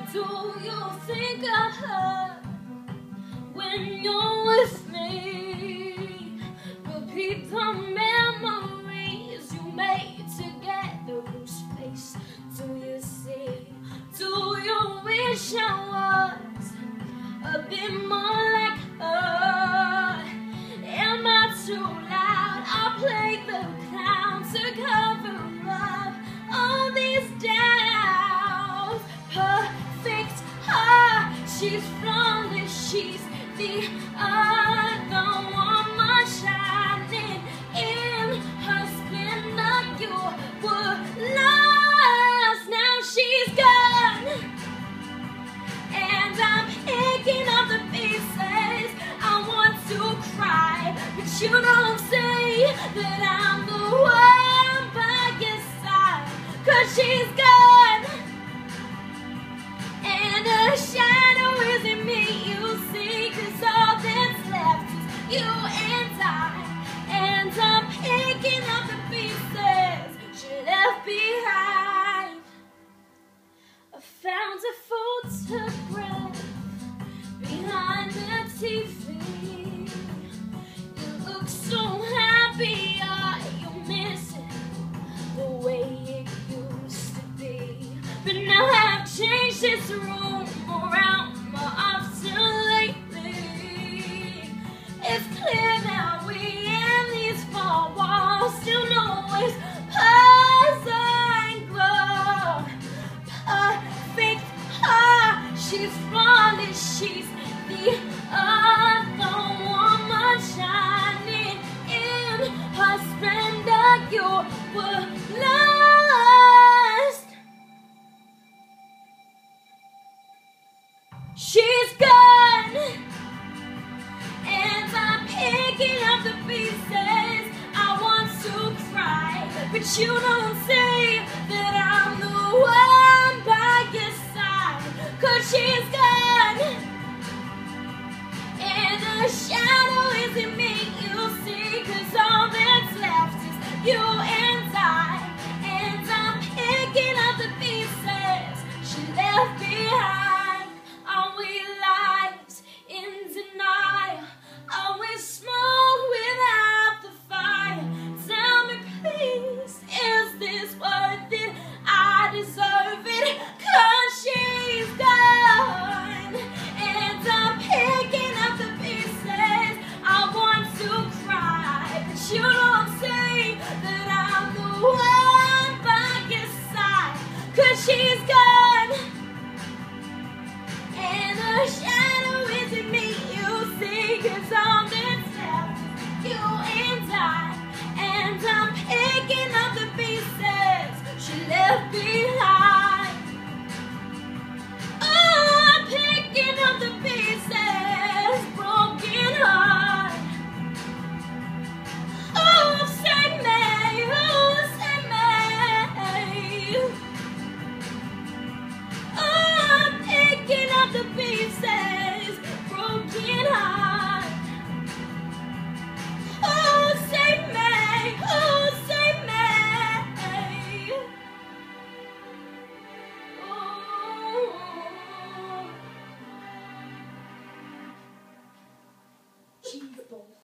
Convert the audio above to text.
Do you think of her when you're with me? Repeat the memories you made together. Whose face do you see? Do you wish I was a bit more like her? Am I too loud? I play the clown to cover up all these doubts. Perfect her, she's flawless, she's the other woman shining in her splendor. You were lost, now she's gone, and I'm picking up the pieces. I want to cry, but you don't say that I'm the one by your side, 'cause she's gone, and her shadow isn't me, you see, 'cause all that's left is you and I'm picking up the pieces she left behind. I found a photograph behind the TV. You look so happy, are you missing the way it used to be? But now I've changed this room around more often lately. It's clear now we in these four walls still know it's and glow. Perfect her, she's flawless, she's the other woman shining in her splendor. You were lost, she's gone, and I'm picking up the pieces. I want to cry, but you don't say that I'm the one by your side, 'cause she's gone, and her shadow isn't me, you see, 'cause all that's left is you and I'm picking up the pieces she left behind. Are we lives in denial? Are we smoke without the fire? Tell me please, is this worth it? I deserve